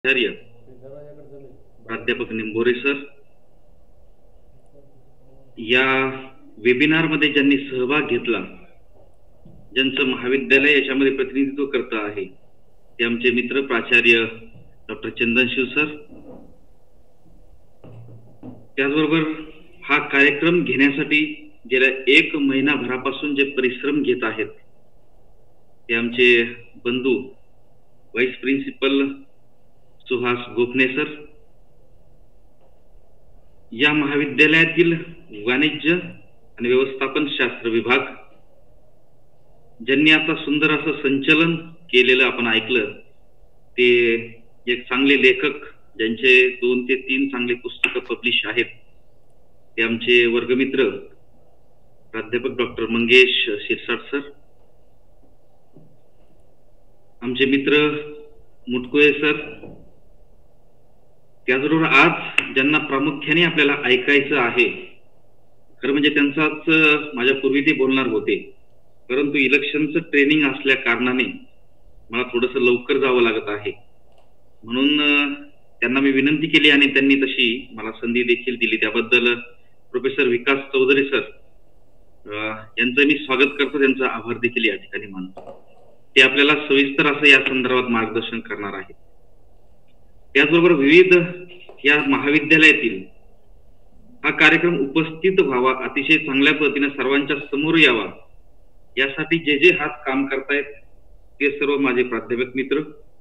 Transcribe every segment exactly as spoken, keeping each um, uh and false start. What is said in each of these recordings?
आचार्य प्राध्यापक निंबोरे सर, या वेबिनार मध्ये ज्यांनी सहभाग घेतला, ज्यांचं महाविद्यालय याच्यामध्ये प्रतिनिधित्व करत आहे, ते आमचे मित्र प्राचार्य डॉक्टर चंदनशिव सर. त्याचबरोबर हा कार्यक्रम घेण्यासाठी गेल्या एक महिनाभरापासून जे परिश्रम घेत आहेत ते आमचे बंधू vice principal Suhas Gopane sir, या महाविद्यालयातील वाणिज्य आणि व्यवस्थापन शास्त्र विभाग ज्यांनी आता सुंदर असं संचलन केलेलं आपण ऐकलं, ते एक चांगले लेखक ज्यांचे दोन ते तीन चांगले पुस्तकं पब्लिश आहेत, ते आमचे वर्गमित्र प्राध्यापक डॉक्टर मंगेश शिरसाट सर, आमचे मित्र मुटकुळे सर. त्याचबरोबर आज ज्यांना प्रामुख्याने आपल्याला ऐकायचं आहे, खरं म्हणजे त्यांचाच माझ्या पूर्वी ते बोलणार होते, परंतु इलेक्शनचं ट्रेनिंग असल्या कारणाने मला थोडंसं लवकर जावं लागत आहे, म्हणून त्यांना मी विनंती केली आणि त्यांनी तशी मला संधी देखील दिली. त्याबद्दल प्रोफेसर विकास चौधरी सर यांचं मी स्वागत करतो, त्यांचा आभार देखील या ठिकाणी मानतो. ते आपल्याला सविस्तर असं या संदर्भात मार्गदर्शन करणार आहेत. त्याचबरोबर विविध या महाविद्यालयातील हा कार्यक्रम उपस्थित व्हावा, अतिशय चांगल्या पद्धतीने सर्वांच्या समोर यावा, यासाठी जे जे हात काम करतायत ते सर्व माझे प्राध्यापक मित्र,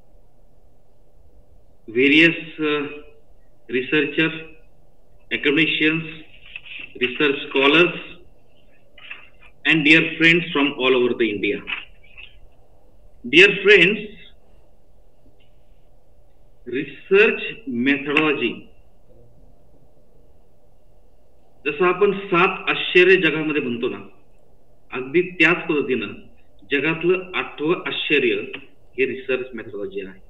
various researcher, academicians, research scholars and dear friends from all over the India. Dear friends, research methodology, जसं आपण सात आश्चर्य जगामध्ये म्हणतो ना, अगदी त्याच पद्धतीनं जगातलं आठवं आश्चर्य हे रिसर्च मेथॉडॉलॉजी आहे.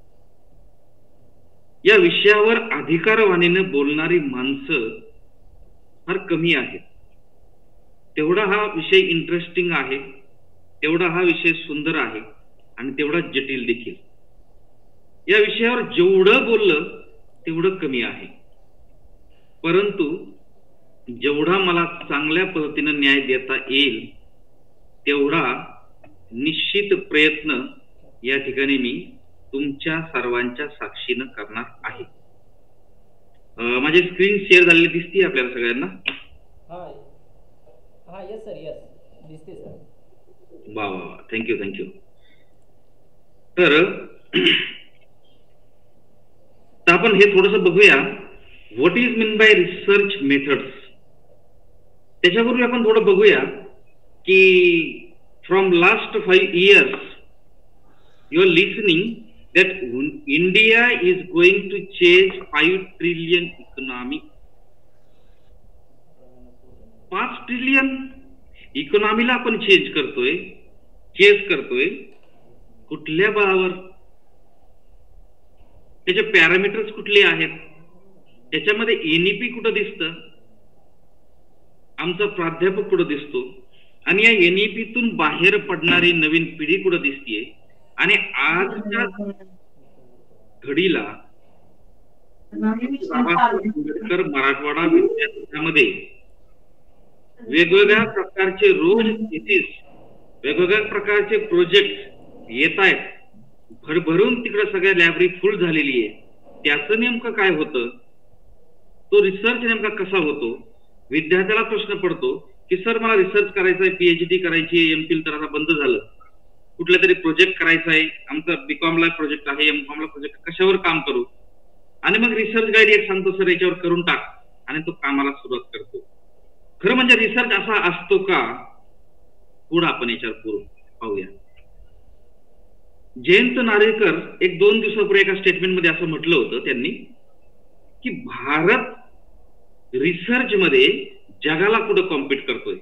या विषयावर अधिकारवाणीने बोलणारी माणसं फार कमी आहेत. तेवढा हा विषय इंटरेस्टिंग आहे, तेवढा हा विषय सुंदर आहे आणि तेवढा जटिल देखील. या विषयावर जेवढं बोललं तेवढं कमी आहे, परंतु जेवढा मला चांगल्या पद्धतीने न्याय देता येईल तेवढा निश्चित प्रयत्न या ठिकाणी मी तुमच्या सर्वांच्या साक्षीनं करणार आहे. माझी स्क्रीन शेअर झालेली दिसते आपल्याला सगळ्यांना? हाँ यस सर, यस दिसते सर. वा वा, थँक्यू थँक्यू. तर आपण हे थोडंसं बघूया, what is mean by research methods. त्याच्यापूर्वी आपण थोडं बघूया की from last five years you are listening that India is going to chase five trillion economy. पाच ट्रिलियन इकॉनॉमीला आपण चेंज करतोय, चेस करतोय. कुठल्या बळावर? त्याचे पॅरामीटर्स कुठले आहेत? त्याच्यामध्ये एनईपी कुठं दिसतं, आमचा प्राध्यापक कुठं दिसतो, आणि या एनईपीतून बाहेर पडणारी नवीन पिढी कुठं दिसतीये, आणि आजच्या घडीला आंबेडकर मराठवाडा विद्यापीठामध्ये वेगवेगळ्या प्रकारचे रोज थिसीस, वेगवेगळ्या प्रकारचे प्रोजेक्ट येत आहेत, भरभरून तिकडे सगळ्या लायब्ररी फुल झालेली आहे. त्याचं नेमकं काय होतं, तो रिसर्च नेमका कसा होतो? विद्यार्थ्याला प्रश्न पडतो की सर मला रिसर्च करायचा आहे, पीएचडी करायची, एमफिल तर आता बंद झालं, कुठला तरी प्रोजेक्ट करायचा आहे, आमचा बीकॉमला प्रोजेक्ट आहे, एमकॉमला प्रोजेक्ट, कशावर काम करू? आणि मग रिसर्च गाईड एक सांगतो सर याच्यावर करून टाक, आणि तो कामाला सुरुवात करतो. खरं म्हणजे रिसर्च असा असतो का? पुढे आपण याच्यावर पूर्ण पाहूया. जयंत नार्वेकर एक दोन दिवसापूर्वी एका स्टेटमेंट मध्ये असं म्हटलं होतं त्यांनी की भारत रिसर्च मध्ये जगाला कुठं कॉम्पीट करतोय.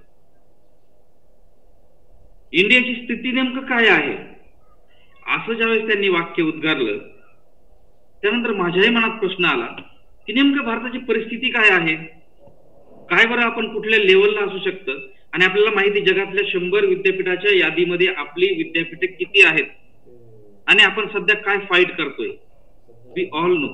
इंडियाची स्थिती नेमकं काय आहे असं ज्यावेळेस त्यांनी वाक्य उद्गारलं, त्यानंतर माझ्याही मनात प्रश्न आला की नेमकं भारताची परिस्थिती काय आहे, काय बरं आपण कुठल्या लेवलला असू शकतं. आणि आपल्याला माहिती जगातल्या शंभर विद्यापीठाच्या यादीमध्ये आपली विद्यापीठे किती आहेत आणि आपण सध्या काय फाईट करतोय. We all know.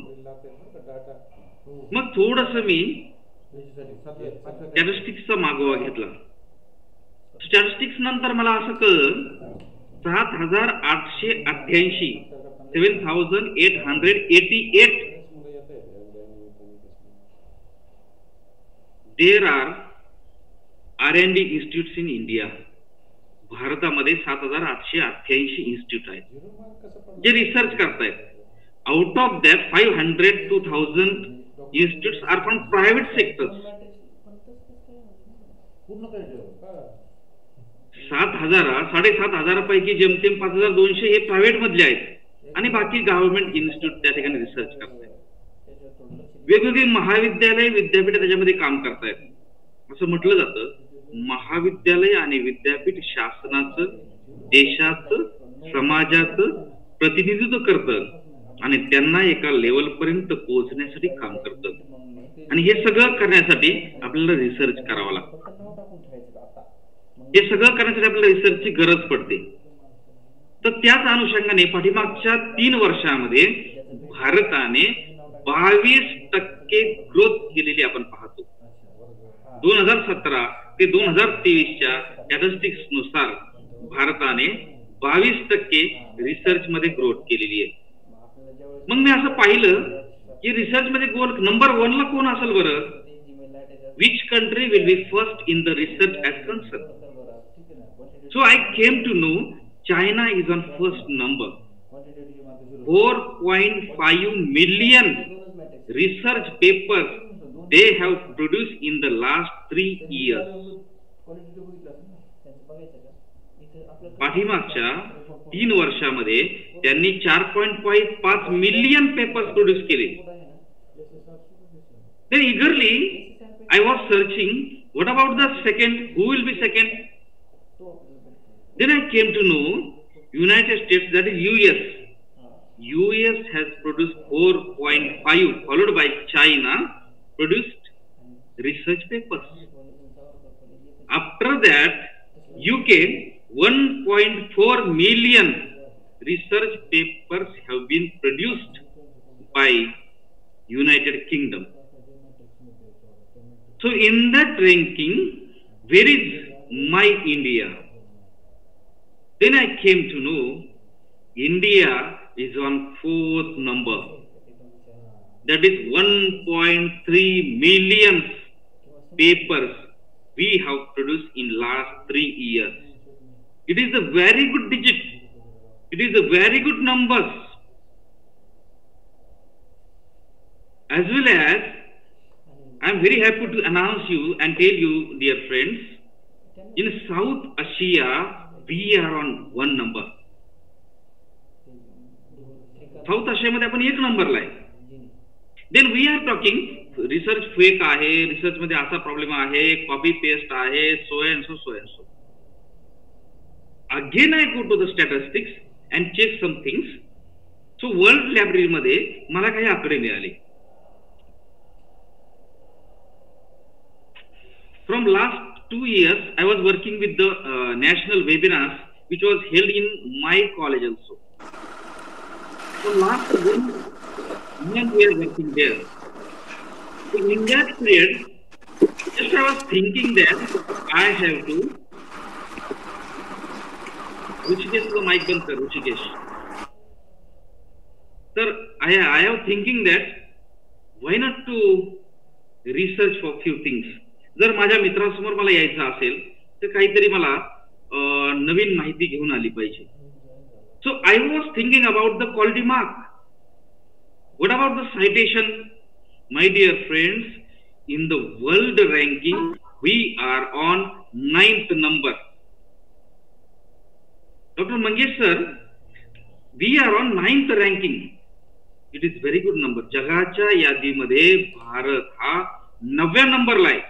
मग थोडस मी स्टॅटिस्टिक्सचा मागोवा घेतला. स्टॅटिस्टिक्स नंतर मला असं कळलं सात हजार आठशे अठ्ठ्याऐंशी seven thousand eight hundred eighty eight there are R N D institutes in India. भारतामध्ये सात हजार आठशे अठ्ठ्याऐंशी इन्स्टिट्यूट आहेत जे रिसर्च करतायत. Out of that five hundred two thousand institutes are from private sectors. सात हजार साडेसात हजारापैकी जेमतेम पाच हजार दोनशे हे प्रायव्हेट मधले आहेत आणि बाकी गव्हर्नमेंट इन्स्टिट्यूट त्या ठिकाणी रिसर्च करतायत. वेगवेगळी महाविद्यालय विद्यापीठ त्याच्यामध्ये काम करतायत. असं म्हटलं जातं महाविद्यालय आणि विद्यापीठ शासनाचं देशाचं समाजाचं प्रतिनिधित्व करतं आणि त्यांना एका लेवल पर्यंत पोहोचण्यासाठी काम करतं. आणि हे सगळं करण्यासाठी आपल्याला रिसर्च करावा लागतो. हे सगळं करण्यासाठी आपल्याला रिसर्चची गरज पडते. तर त्याच अनुषंगाने पाठीमागच्या तीन वर्षामध्ये भारताने बावीस टक्के ग्रोथ केलेली आपण पाहतो. दोन हजार सतरा ते दोन हजार तेवीसच्या स्टॅटिस्टिक्स नुसार भारताने बावीस टक्के रिसर्च मध्ये ग्रोथ केलेली आहे. मग मी असं पाहिलं की रिसर्च मध्ये गोल नंबर वन ला कोण असेल बरं? Which country will be first in the research as concern? So I came to know China is on first number. four point five million research papers they have produced in the last three years. पाठीमागच्या तीन वर्षामध्ये त्यांनी चार point पाच million papers produce केले. Then eagerly I was searching what about the second, who will be second? Then I came to know United States, that is U S. U S has produced four point five, followed by China produced research papers. After that, U K one point four million research papers have been produced by United Kingdom. So in that ranking, where is my India? Then I came to know India is on fourth number. That is one point three million papers we have produced in last three years. It is a very good digit. It is a very good numbers. As well as I am very happy to announce you and tell you, dear friends, in South Asia we are on one number. South आशियामध्ये आपण एक नंबरला आहे. Then we are talking research fake आहे, research मध्ये असा problem आहे, copy paste आहे, so and so so and so. Again I go to the statistics and check some things. So world library मध्ये मला काही आकडे मिळाले. From last two years I was working with the uh, national webinars which was held in my college also. So last one year we are working there. So in that period, just I was thinking that I have to Rishikesh to the mic band sir, Rishikesh. Sir, I I am thinking that why not to research for few things. जर माझ्या मित्रांसमोर मला यायचं असेल तर काहीतरी मला नवीन माहिती घेऊन आली पाहिजे. So I was thinking about the quality mark. What about the citation? My dear friends, in the world ranking we are on ninth number. Doctor Mangesh sir, we are on ninth ranking. It is very good number. जगाच्या यादीमध्ये भारत हा नवव्या नंबरला आहे.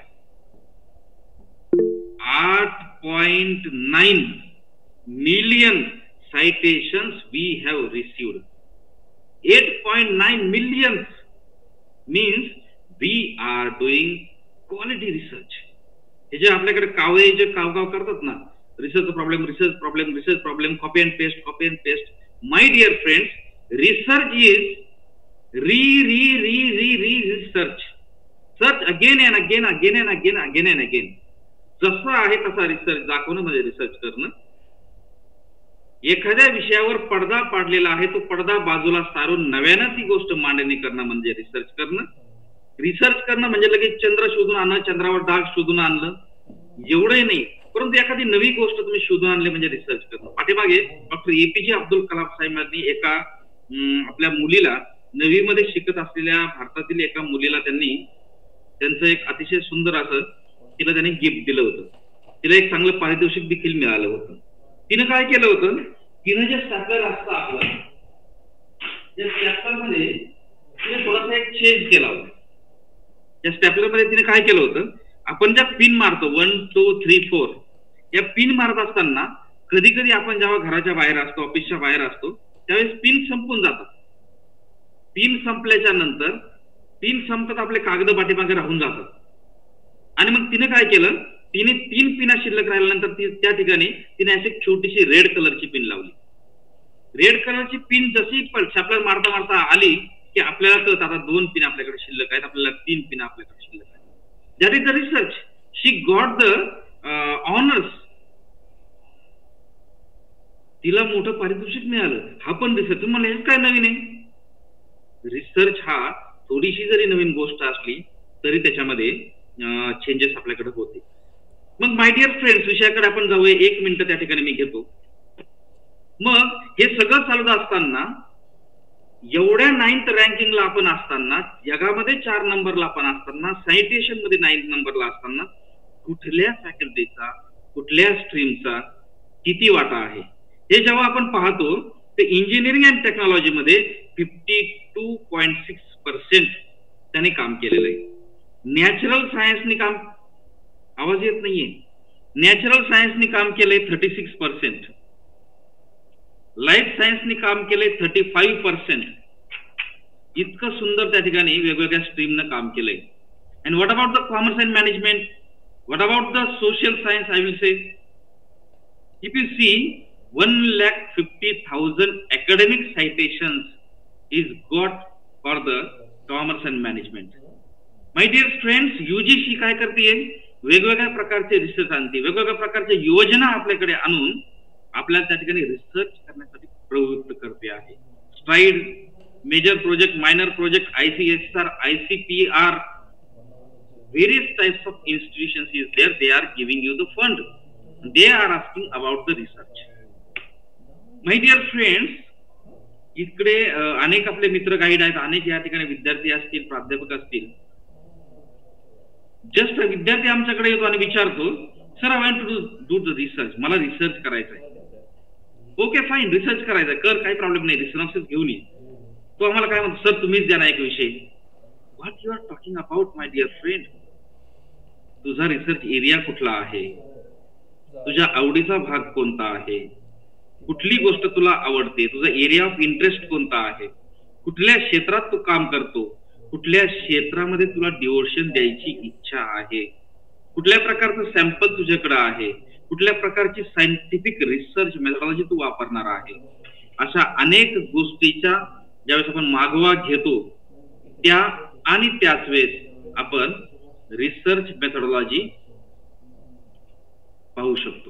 आठ point nine million citations we have received. eight point nine million means we are doing quality research. हे जे आपल्याकडे कावळे जे कावकाव करतात ना, research problem research problem research problem copy and paste copy and paste. My dear friends, research is re re re re re research, search again and again again and again again and again. जसं आहे तसा research दाखवणं म्हणजे research करणं. एखाद्या विषयावर पडदा पाडलेला आहे तो पडदा बाजूला सारून नव्यानं ती गोष्ट मांडणी करणं म्हणजे रिसर्च करणं. रिसर्च करणं म्हणजे लगेच चंद्र शोधून आणणं, चंद्रावर डाग शोधून आणलं एवढंही नाही, परंतु एखादी नवी गोष्ट तुम्ही शोधून आणली म्हणजे रिसर्च करणं. पाठीमागे डॉक्टर एपीजे अब्दुल कलाम साहेबांनी एका आपल्या मुलीला नववीमध्ये शिकत असलेल्या भारतातील एका मुलीला त्यांनी त्यांचं एक अतिशय सुंदर असं तिला त्यांनी गिफ्ट दिलं होतं. तिला एक चांगलं पारितोषिक देखील मिळालं होतं. तिनं काय केलं होतं, तिनं जे स्टॅपलर असतं आपलं त्या स्टॅपलर मध्ये तिने थोडासा एक चेंज केला होता. त्या स्टॅपलर मध्ये तिने काय केलं होतं, आपण ज्या पिन मारतो वन टू थ्री फोर या पिन मारत असताना कधी कधी आपण जेव्हा घराच्या बाहेर असतो, ऑफिसच्या बाहेर असतो, त्यावेळेस पिन संपून जातात. पिन संपल्याच्या नंतर पिन संपतात, आपले कागद पाठीमागे राहून जातात. आणि मग तिने काय केलं, तिने तीन पिना शिल्लक राहिल्यानंतर ती त्या ठिकाणी तिने अशी छोटीशी रेड कलरची पिन लावली. रेड कलरची पिन जशी स्टॅपलर मारता मारता आली की आपल्याला कळत आता दोन पिन आपल्याकडे शिल्लक आहेत, आपल्याला तीन पिन आपल्याकडे शिल्लक आहेत. That is the research. She got the honours. तिला मोठं पारितोषिक मिळालं. हा पण रिसर्च. मला हेच काय नवीन आहे. रिसर्च हा थोडीशी जरी नवीन गोष्ट असली तरी त्याच्यामध्ये चेंजेस आपल्याकडे होते. मग माय डिअर फ्रेंड्स, विषयाकडे आपण जाऊया. एक मिनिट त्या ठिकाणी मी घेतो. मग हे सगळं चालत असताना, एवढ्या नाईन्थ रँकिंगला आपण असताना, जगामध्ये चार नंबरला आपण असताना, सायटेशन मध्ये नाईन्थ नंबरला असताना, कुठल्या फॅकल्टीचा कुठल्या स्ट्रीमचा किती वाटा आहे हे जेव्हा आपण पाहतो ते इंजिनिअरिंग अँड टेक्नॉलॉजी मध्ये fifty two point six percent त्यांनी काम केलेलं आहे. नॅचरल सायन्सनी काम, आवाज येत नाहीये, नॅचरल सायन्सनी काम केलंय थर्टी सिक्स पर्सेंट, लाईफ सायन्सनी काम केलंय थर्टी फाईव्ह पर्सेंट. इतकं सुंदर त्या ठिकाणी वेगवेगळ्या स्ट्रीमनं काम केलंय. And what about the commerce and management, what about the social science, I will say if you see one lakh fifty thousand academic citations is got for the commerce and management. My dear friends, U G C काय करते, वेगवेगळ्या प्रकारचे research आणते, वेगवेगळ्या प्रकारच्या योजना आपल्याकडे आणून आपल्याला त्या ठिकाणी रिसर्च करण्यासाठी प्रवृत्त करते आहे. Stride, major project, minor project, I C S R, I C P R, various types of institutions is there. They are giving you the fund. They are asking about the research. My dear friends, इकडे अनेक आपले मित्र guide आहेत, अनेक या ठिकाणी विद्यार्थी असतील, प्राध्यापक असतील. जस्ट विद्यार्थी आमच्याकडे येतो आणि विचारतो, sir I want to do the research, मला रिसर्च करायचा आहे. ओके फाईन, रिसर्च करायचा आहे, कर, काही प्रॉब्लेम नाही, रिसर्च घेऊन ये. तो आम्हाला काय म्हणतो, सर तुम्हीच द्या ना एक विषय. What you are talking about my dear friend. तुझा रिसर्च एरिया कुठला आहे, तुझ्या आवडीचा भाग कोणता आहे, कुठली गोष्ट तुला आवडते, तुझा एरिया ऑफ इंटरेस्ट कोणता आहे, कुठल्या क्षेत्रात तू काम करतो, कुठल्या क्षेत्रामध्ये तुला डिवोशन द्यायची इच्छा आहे, कुठल्या प्रकारचं सॅम्पल तुझ्याकडे आहे, कुठल्या प्रकारची सायंटिफिक रिसर्च मेथॉडॉलॉजी तू वापरणार आहे. अशा अनेक गोष्टीच्या ज्यावेळेस आपण मागोवा घेतो त्या आणि त्याच वेळेस आपण रिसर्च मेथॉडॉलॉजी पाहू शकतो.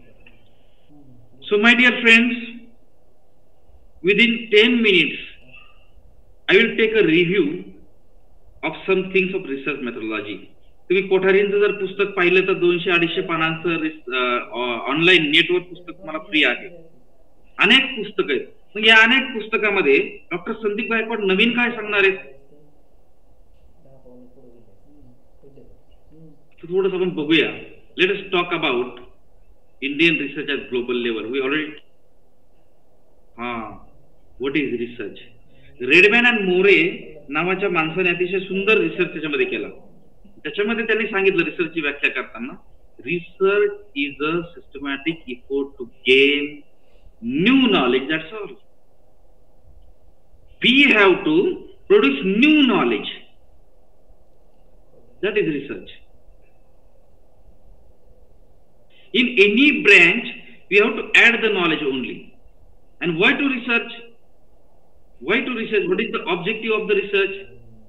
So my dear friends, within ten minutes I will take a review of some things of research methodology. तुम्ही कोठारींचं जर पुस्तक पाहिलं तर दोनशे अडीचशे पानांचं ऑनलाईन नेटवर पुस्तक तुम्हाला फ्री आहे. अनेक पुस्तक आहेत. मग या अनेक पुस्तकामध्ये डॉक्टर संदीप गायकवाड नवीन काय सांगणार आहेत थोडंसं आपण बघूया. Let us talk about Indian research at global level. We already, ah, what is research? Redman and Mory नावाच्या माणसाने अतिशय सुंदर रिसर्च त्याच्यामध्ये केला. त्याच्यामध्ये त्यांनी सांगितलं रिसर्चची व्याख्या करताना, research is a systematic effort to gain new knowledge. That's all. We have to produce new knowledge. That is research. In any branch, we have to add the knowledge only. And why to research? Why to research? What is the objective of the research?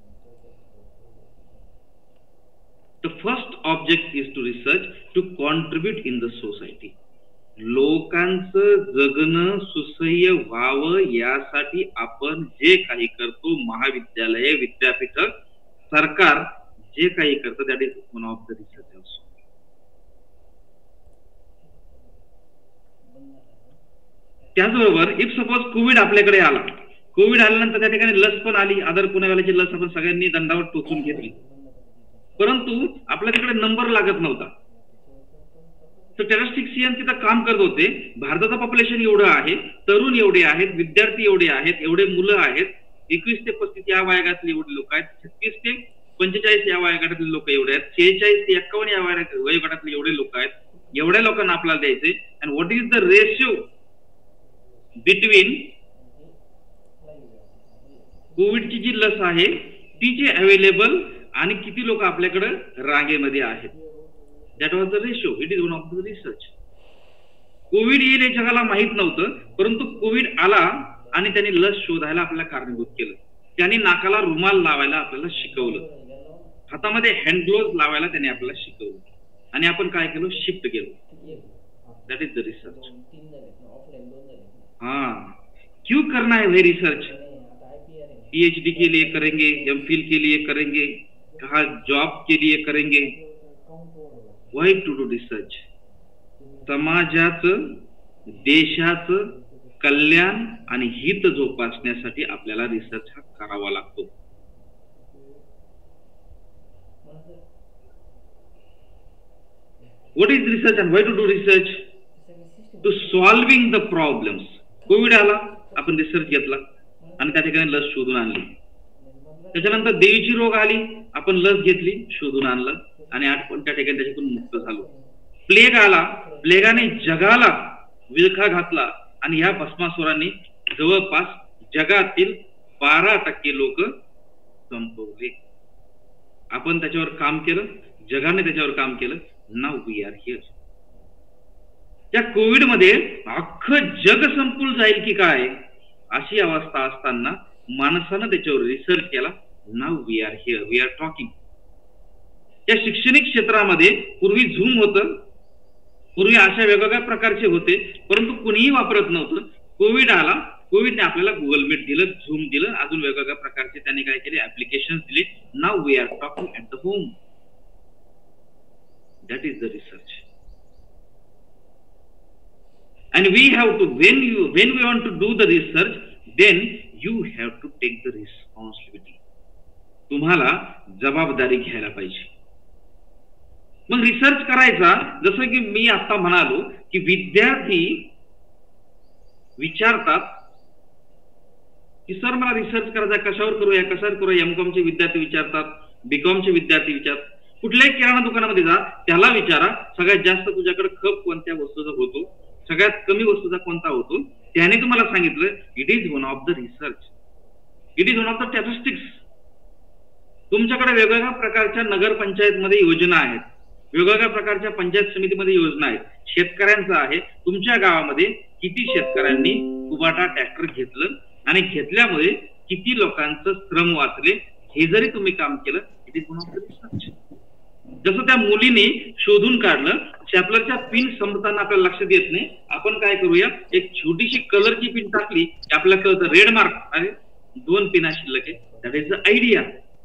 The first object is to research to contribute in the society. लोकांचं जगणं सुसह्य व्हावं यासाठी आपण जे काही करतो, महाविद्यालय, विद्यापीठ, सरकार जे काही करतं, that is one of the research also. त्याचबरोबर इफ सपोज कोविड आपल्याकडे आला, कोविड आल्यानंतर त्या ठिकाणी लस पण आली, आदर पुण्यावाल्याची लस आपण सगळ्यांनी दंडावर टोचून घेतली, परंतु आपल्या तिकडे नंबर लागत नव्हता. तर स्टॅटिस्टिशियन तिथं काम करत होते. भारताचं पॉप्युलेशन एवढं आहे, तरुण एवढे आहेत, विद्यार्थी एवढे आहेत, एवढे मुलं आहेत, एकवीस ते पस्तीस या वयोगटातले एवढे लोक आहेत, छत्तीस ते पंचेचाळीस या वयोगटातले लोक एवढे आहेत, शेहेचाळीस ते एक्कावन्न या वयोगटातले एवढे लोक आहेत. एवढ्या लोकांना आपल्याला द्यायचे. And what is the ratio between कोविडची जी लस आहे तिचे अवेलेबल आणि किती लोक आपल्याकडे रांगेमध्ये आहेत. That was the ratio. It is one of the research. Covid येईल हे जगाला माहित नव्हतं, परंतु कोविड आला आणि त्यांनी लस शोधायला आपल्याला कारणीभूत केलं. त्यांनी नाकाला रुमाल लावायला आपल्याला शिकवलं, हातामध्ये हँड ग्लोव्ह लावायला त्यांनी आपल्याला शिकवलं, आणि आपण काय केलं, शिफ्ट केलं. That is the research. हाँ, क्यों करना है वही रिसर्च? पीएचडी के लिए करेंगे, एम फिल के लिए करेंगे, कहा जॉब के लिए करेंगे. Why to do research? समाजाचं, देशाचं कल्याण आणि हित जोपासण्यासाठी आपल्याला रिसर्च हा करावा लागतो. What is research and why to do research? To solving the problems. Covid आला, आपण रिसर्च घेतला आणि त्या ठिकाणी लस शोधून आणली. त्याच्यानंतर देवीची रोग आली, आपण लस घेतली, शोधून आणलं आणि आपण त्या ठिकाणी त्याच्यातून मुक्त झालो. प्लेग आला, प्लेगाने जगाला विळखा घातला आणि ह्या भस्मासुरांनी जवळपास जगातील बारा टक्के लोक संपवले. आपण त्याच्यावर काम केलं, जगाने त्याच्यावर काम केलं. Now we are here. त्या कोविड मध्ये अख्खं जग संपून जाईल की काय अशी अवस्था असताना माणसानं त्याच्यावर रिसर्च केला. Now we are here, we are talking. या शैक्षणिक क्षेत्रामध्ये पूर्वी झूम होतं, पूर्वी अशा वेगवेगळ्या प्रकारचे होते, परंतु कुणीही वापरत नव्हतं. कोविड आला, कोविडने आपल्याला गुगल मीट दिलं, झूम दिलं, अजून वेगवेगळ्या प्रकारचे त्यांनी काय केले, ऍप्लिकेशन दिले. Now we are talking at the home. That is the research. And we have to, when you when we want to do the research, then you have to take the responsibility. तुम्हाला जबाबदारी घ्यायला पाहिजे. मग research करायचा, जसं की मी आता म्हणालो की विद्यार्थी विचारतात की सर मला रिसर्च करायचा, कशावर करूया, कशावर करूया. एमकॉम चे विद्यार्थी विचारतात, बीकॉम चे विद्यार्थी विचारतात. कुठल्याही किराणा दुकानामध्ये जा, त्याला विचारा सगळ्यात जास्त तुझ्याकडे खप कोणत्या वस्तूचा होतो, सगळ्यात कमी वस्तूचा कोणता होतो. त्याने तुम्हाला सांगितलं it is one of the research, it is one of the statistics. तुमच्याकडे वेगवेगळ्या प्रकारच्या नगर पंचायत मध्ये योजना आहेत, वेगवेगळ्या प्रकारच्या पंचायत समितीमध्ये योजना आहेत. शेतकऱ्यांचं आहे, तुमच्या गावामध्ये किती शेतकऱ्यांनी कुबाटा ट्रॅक्टर घेतलं आणि घेतल्यामुळे किती लोकांचं श्रम वाचले, हे जरी तुम्ही काम केलं, it is one of the research. जसं त्या मुलीने शोधून काढलं, स्टॅपलरच्या पिन संपताना आपल्याला लक्षात येत नाही, आपण काय करूया, एक छोटीशी कलरची पिन टाकली की आपल्याला कळतं रेड मार्क, अरे दोन पिना शिल्लक आहे. That is the idea.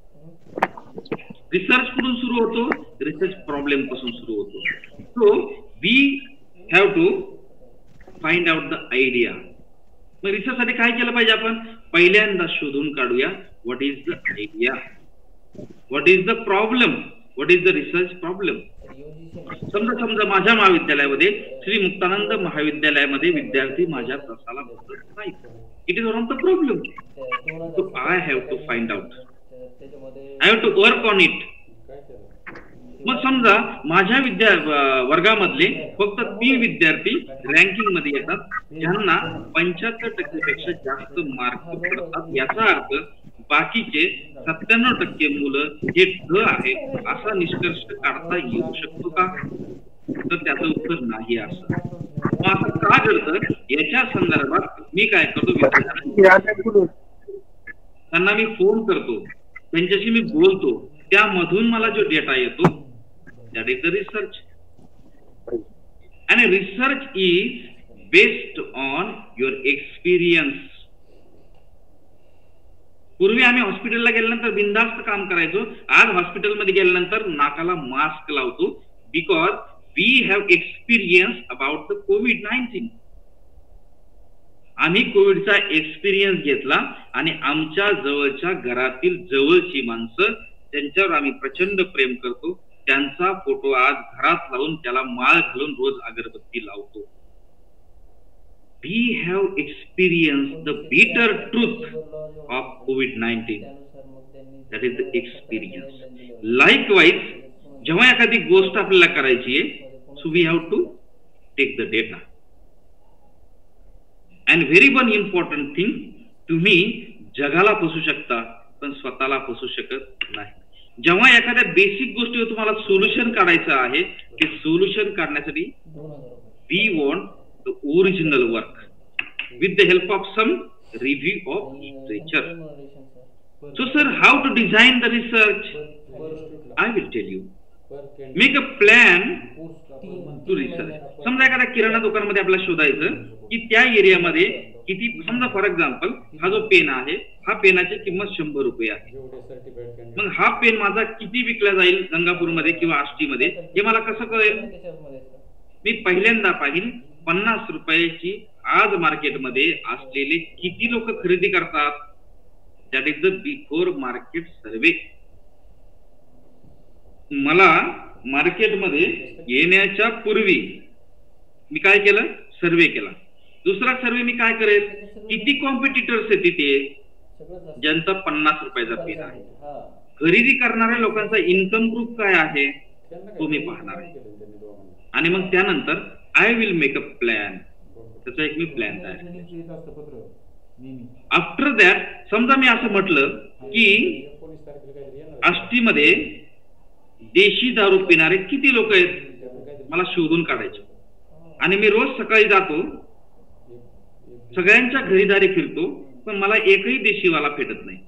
Research कुठून सुरू होतो, रिसर्च प्रॉब्लेम पासून सुरू होतो. So we have to find out the idea. मग रिसर्च साठी काय केलं पाहिजे, आपण पहिल्यांदा शोधून काढूया what is the idea, what is the problem, what is the research problem. समजा समजा माझ्या महाविद्यालयामध्ये, श्री मुक्तानंद महाविद्यालयामध्ये विद्यार्थी माझ्या तासाला बसत नाही. It is one of the problem. So I have to find out, I have to work on it. मग समजा माझ्या विद्या वर्गामधले फक्त तीन विद्यार्थी रँकिंग मध्ये येतात, ज्यांना पंच्याहत्तर टक्केपेक्षा जास्त मार्क पडतात. याचा अर्थ बाकीचे सत्त्याण्णव टक्के मुलं हे ढ आहे असा निष्कर्ष काढता येऊ शकतो का? तर त्याचं उत्तर नाही. असं मग असं का घडतं याच्या संदर्भात मी काय करतो, विद्यार्थ्यांना त्यांना मी फोन करतो, त्यांच्याशी मी बोलतो, त्यामधून मला जो डेटा येतो दॅट इज द रिसर्च. आणि research is based on your experience. पूर्वी आम्ही हॉस्पिटलला गेल्यानंतर बिनधास्त काम करायचो. आज हॉस्पिटलमध्ये गेल्यानंतर नाकाला मास्क लावतो, because we have experience about the covid nineteen. आम्ही कोविडचा एक्सपिरियन्स घेतला आणि आमच्या जवळच्या घरातील जवळची माणसं त्यांच्यावर आम्ही प्रचंड प्रेम करतो, त्यांचा फोटो आज घरात लावून त्याला माळ घालून रोज अगरबत्ती लावतो. We have experienced the bitter truth of COVID nineteen. That is the experience. Likewise, जेव्हा एखादी गोष्ट आपल्याला करायची आहे, so we have to take the data. And very one important thing, तुम्ही जगाला फसू शकता पण स्वतःला फसू शकत नाही. जेव्हा एखाद्या बेसिक गोष्टीवर तुम्हाला सोल्युशन काढायचं आहे, ते सोल्युशन काढण्यासाठी we want the original work with the help of some review of literature. So sir, how to design the research? I will tell you. Make a plan to research. समजा एखाद्या किराणा दुकानामध्ये आपल्याला शोधायचं की त्या एरियामध्ये किती, समजा फॉर एक्झाम्पल हा जो पेन आहे, हा पेनाची किंमत शंभर रुपये आहे. मग हा पेन माझा किती विकला जाईल गंगापूरमध्ये किंवा आष्टीमध्ये, हे मला कसं कळेल? मी पहिल्यांदा पाहिजे पन्नास रुपयाची आज मार्केटमध्ये असलेले किती लोक खरेदी करतात. That is the before market survey. मला मार्केटमध्ये येण्याच्या पूर्वी मी काय केलं? सर्वे केला. दुसरा सर्वे मी काय करेल? किती कॉम्पिटिटर्स आहेत तिथे ज्यांचा पन्नास रुपयाचा पेन आहे. खरेदी करणाऱ्या लोकांचा इन्कम ग्रुप काय आहे तो मी पाहणार आहे. आणि मग त्यानंतर I will make a plan. त्याचा एक मी प्लॅन तयार. आफ्टर दॅट समजा मी असं म्हटलं की आष्टीमध्ये देशी दारू पिणारे किती लोक आहेत मला शोधून काढायचे. आणि मी रोज सकाळी जातो, सगळ्यांच्या घरीदारी फिरतो, पण मला एकही देशीवाला भेटत नाही.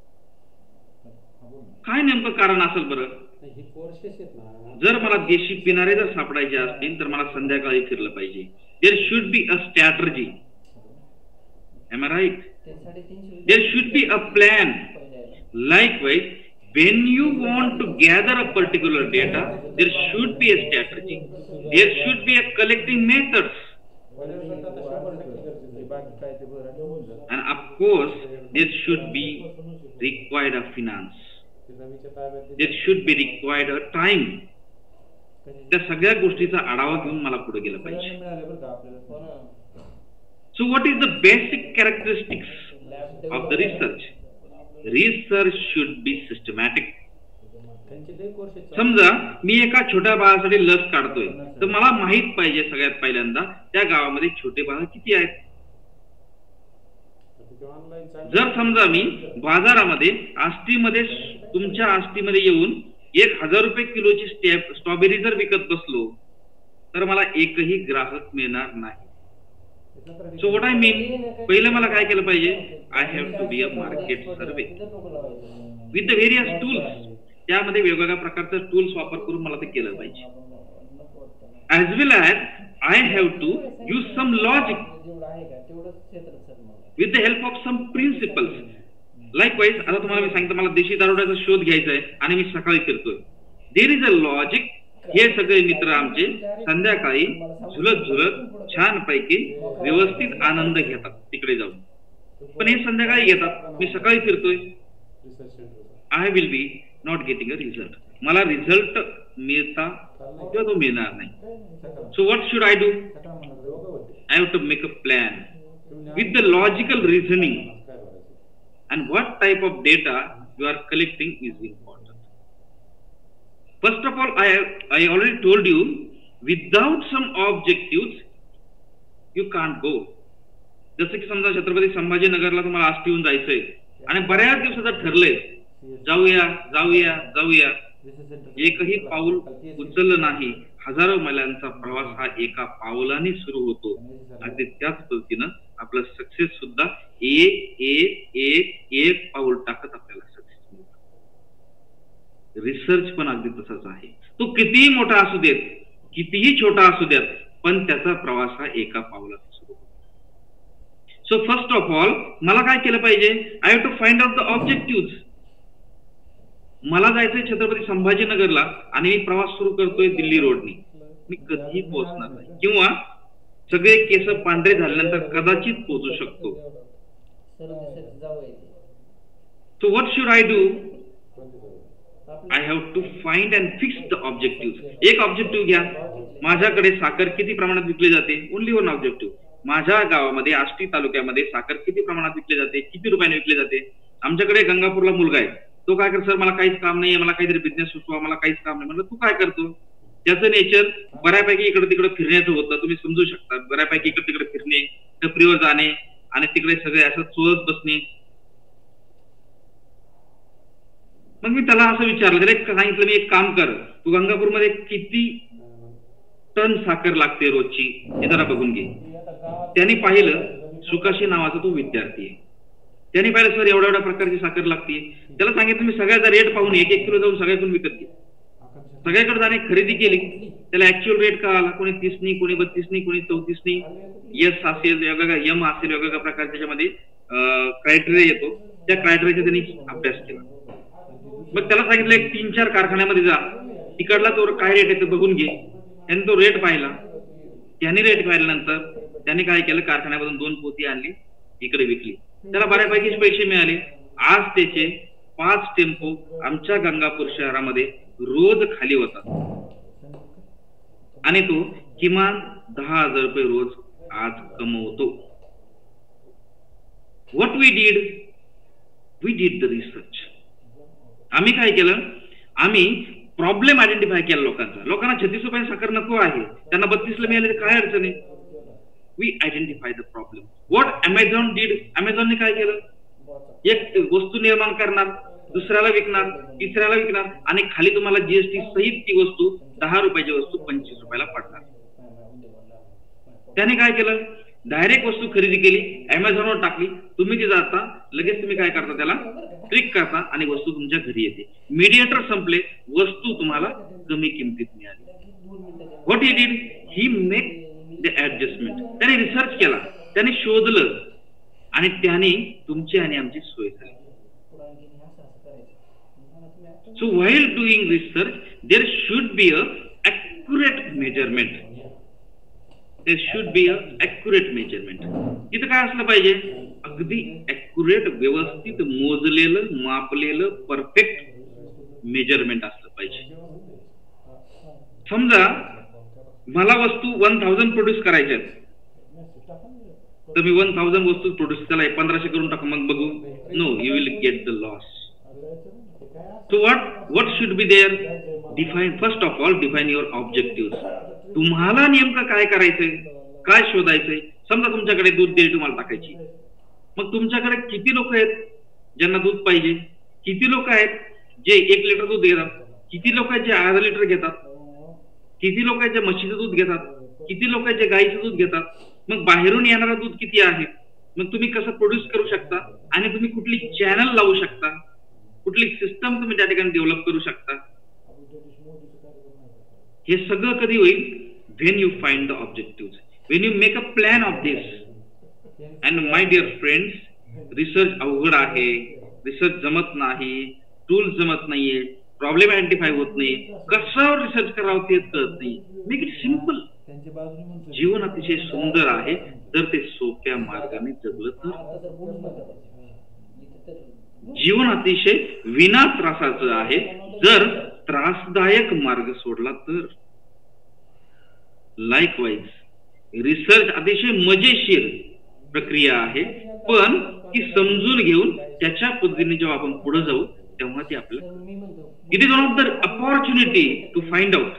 काय नेमकं कारण असेल बरं? जर मला देशी पिणारे जर सापडायचे असतील तर मला संध्याकाळी फिरलं पाहिजे. There should be a strategy. Am I right? There should be a plan. Likewise, when you want to gather a particular data, there should be a strategy. There should be a collecting methods. And of course, there should be required a finance. There should be required a time. त्या सगळ्या गोष्टीचा आढावा घेऊन मला पुढे गेलं पाहिजे. So what is the basic characteristics of the research? Research should be systematic. समजा मी एका छोट्या बाळासाठी लस काढतोय, तर मला माहित पाहिजे सगळ्यात पहिल्यांदा त्या गावामध्ये छोटे बाळ किती आहेत. जर समजा मी बाजारामध्ये आष्टीमध्ये तुमच्या आष्टीमध्ये येऊन एक हजार रुपये किलोची स्ट्रॉबेरी जर विकत बसलो तर मला एकही ग्राहक मिळणार नाही. सो व्हॉट आय मीन, पहिलं मला काय केलं पाहिजे? I have to be a market survey with the various tools. त्यामध्ये वेगवेगळ्या प्रकारचे टूल्स वापर करून मला ते केलं पाहिजे. As well as I have to use some logic with the help of some principles. Likewise आता तुम्हाला मी सांगितलं मला देशी दारुड्याचा शोध घ्यायचा आहे आणि मी सकाळी फिरतोय. There is a logic. हे सगळे मित्र आमचे संध्याकाळी झुलत झुलत छान पैकी व्यवस्थित आनंद घेतात तिकडे जाऊन, पण हे संध्याकाळी घेतात, मी सकाळी फिरतोय. I will be not getting a result. मला रिझल्ट मिळता किंवा तो मिळणार नाही. So what should I do? I have to make a plan with the logical reasoning. And what type of data you are collecting is important. First of all, I I already told you, without some objectives you can't go. जसं की समजा छत्रपती संभाजीनगरला तुम्हाला आष्टी येऊन जायचंय आणि बऱ्याच दिवसाचं ठरलंय जाऊया जाऊया जाऊया, एकही पाऊल उचललं नाही. हजारो मैलांचा प्रवास हा एका पावलाने सुरू होतो. अगदी त्याच पद्धतीनं आपलं सक्सेस सुद्धा एक एक एक एक पाऊल टाकत आपल्याला सक्सेस मिळतं. रिसर्च पण अगदी तसाच आहे. तो कितीही मोठा असू देत, कितीही छोटा असू देत, पण त्याचा प्रवास हा एका पावलात सुरू होतो. सो फर्स्ट ऑफ ऑल मला काय केलं पाहिजे? I have to find out the objective. मला जायचंय छत्रपती संभाजीनगरला आणि मी प्रवास सुरू करतोय दिल्ली रोडनी, मी कधीही पोहोचणार नाही, किंवा सगळे केस पांढरे झाल्यानंतर कदाचित पोहोचू शकतो. So what should I do? I have to find and fix the objective. एक ऑब्जेक्टिव्ह घ्या. माझ्याकडे साखर किती प्रमाणात विकली जाते? Only one objective. माझ्या गावामध्ये आष्टी तालुक्यामध्ये साखर किती प्रमाणात विकली जाते, किती रुपयाने विकली जाते? आमच्याकडे गंगापूरला मुलगा आहे, तो काय करतो? सर मला काहीच काम नाही, मला काहीतरी बिझनेस सुचवा, मला काहीच काम नाही. म्हणलं तू काय करतो? त्याचं नेचर बऱ्यापैकी इकडे तिकडे फिरण्याचं होतं, तुम्ही समजू शकता. बऱ्यापैकी इकडे तिकडे फिरणे, टपरीवर जाणे आणि तिकडे सगळे असं चोळत बसणे. मग मी त्याला असं विचारलं, त्याला सांगितलं मी एक काम कर, तू गंगापूरमध्ये किती टन साखर लागते रोजची हे जरा बघून घे. त्यांनी पाहिलं, सुकाशी नावाचा तो विद्यार्थी आहे, त्यांनी पाहिलं सर एवढ्या एवढ्या प्रकारची साखर लागते. त्याला सांगितलं मी सगळ्याचा रेट पाहून एक एक किलो जाऊन सगळ्याकडून विकत घे. सगळ्याकडे जाणे खरेदी केली. त्याला ऍक्च्युअल रेट कळाला, कोणी तीसनी, कोणी बत्तीसनी, कोणी चौतीसनी, यस असेल वेगवेगळा, यम असेल वेगवेगळ्या प्रकार त्याच्यामध्ये क्रायटेरिया येतो. त्या क्रायटेरियाचा त्यांनी अभ्यास केला. मग त्याला सांगितलं एक तीन चार कारखान्यामध्ये जा, तिकडला तो काय रेट आहे ते बघून घे. त्याने तो रेट पाहिला. त्याने रेट पाहिल्यानंतर त्याने काय केलं, कारखान्यामधून दोन पोती आणली, इकडे विकली. त्याला बऱ्यापैकी पैसे मिळाले. आज त्याचे पाच टेम्पो आमच्या गंगापूर शहरामध्ये रोज खाली होतात आणि तो किमान दहा हजार रुपये रोज आज कमवतो. What we did? We did the research. आम्ही काय केलं? आम्ही प्रॉब्लेम आयडेंटिफाय केला लोकांचा. लोकांना छत्तीस रुपये साखर नको आहे, त्यांना बत्तीसला मिळाले तर काय अडचण आहे? We identify the problem. What Amazon did? अमेझॉनने काय केलं? एक वस्तू निर्माण करणार, दुसऱ्याला विकणार, तिसऱ्याला विकणार आणि खाली तुम्हाला जीएसटी सहित ती वस्तू दहा रुपयाची वस्तू पंचवीस रुपयाला पडणार. त्याने काय केलं? डायरेक्ट वस्तू खरेदी केली, अमेझॉनवर टाकली, तुम्ही ती जाता लगेच तुम्ही काय करता, त्याला क्लिक करता आणि वस्तू तुमच्या घरी येते. मीडिएटर संपले, वस्तू तुम्हाला कमी किमतीत मिळाली. What he did? He make the adjustment. त्याने रिसर्च केला, त्याने शोधलं आणि त्याने तुमची आणि आमची सोय झाली. So while doing research there should be a accurate measurement. There should be a accurate measurement. तिथं काय असलं पाहिजे? अगदी ॲक्युरेट, व्यवस्थित मोजलेलं, मापलेलं, परफेक्ट मेजरमेंट असलं पाहिजे. समजा मला वस्तू वन थाउजंड प्रोड्यूस करायच्या आहेत, तर मी वन थाउजंड वस्तू प्रोड्यूस केलाय, पंधराशे करून टाकू मग बघू. No, you will get the loss. So what what should be there? Define. First of all define your objective. तुम्हाला नेमकं काय करायचंय, काय शोधायचंय? समजा तुमच्याकडे दूध डेअरी तुम्हाला टाकायची, मग तुमच्याकडे किती लोक आहेत ज्यांना दूध पाहिजे? किती लोक आहेत जे एक लिटर दूध घेतात? किती लोक आहेत जे अर्धा लिटर घेतात? किती लोक आहेत जे म्हशीचं दूध घेतात? किती लोक आहेत जे गाईचं दूध घेतात? मग बाहेरून येणारं दूध किती आहे? मग तुम्ही कसं प्रोड्यूस करू शकता आणि तुम्ही कुठली चॅनल लावू शकता, कुठली सिस्टम तुम्ही त्या ठिकाणी डेव्हलप करू शकता? हे सगळं कधी होईल? When you find the objective, when you make a plan of this. And my dear friends, research अवघड आहे, रिसर्च जमत नाही, टूल जमत नाहीये, प्रॉब्लेम आयडेंटिफाय होत नाही, कशावर रिसर्च करावं तेच कळत नाही. Make it simple. जीवन अतिशय सुंदर आहे जर ते सोप्या मार्गाने जगलं तर. जीवन अतिशय विना त्रासाचं आहे जर त्रासदायक मार्ग सोडला तर. लाईकवाईज रिसर्च अतिशय मजेशीर प्रक्रिया आहे, पण ती समजून घेऊन त्याच्या पद्धतीने जेव्हा आपण पुढे जाऊ तेव्हा ती आपल्याला it is one of the opportunity to find out.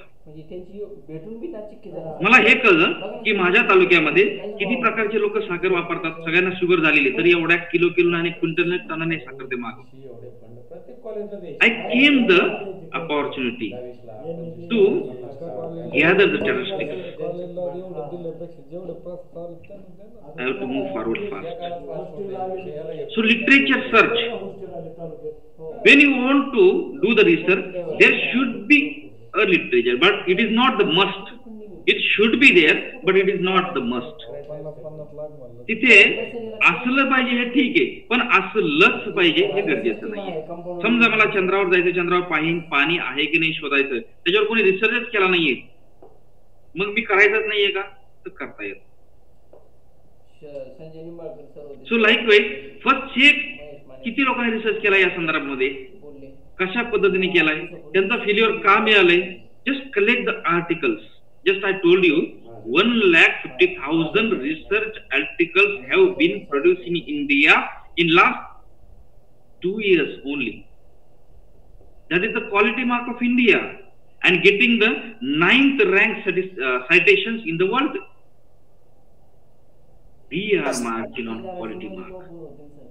मला हे कळलं की माझ्या तालुक्यामध्ये किती प्रकारचे लोक साखर वापरतात, सगळ्यांना शुगर झालेली, तरी एवढ्या किलो किलो आणि क्विंटल टनाने साखर ते माग. I came the opportunity to gather the statistics. I have to move forward fast. So literature search. When you want to do the research, there should be a literature, but it is not the must. It should be there, but it is not the must. तिथे असलं पाहिजे हे ठीक आहे, पण असलंच पाहिजे हे गरजेचं नाहीये. समजा मला चंद्रावर जायचं, चंद्रावर पाणी पाणी आहे की नाही शोधायचं, त्याच्यावर कोणी रिसर्चच केला नाहीये, मग मी करायचंच नाहीये का? तर करता येत. So likewise first check किती लोकांनी रिसर्च केला या संदर्भामध्ये, कशा पद्धतीने केलाय, त्यांचा फेल्युअर का मिळालंय. Just collect the articles. Just I told you one lakh fifty thousand research articles have been produced in India in last two years only. That is the quality mark of India and getting the ninth rank uh, citations in the world. We are marching on quality mark.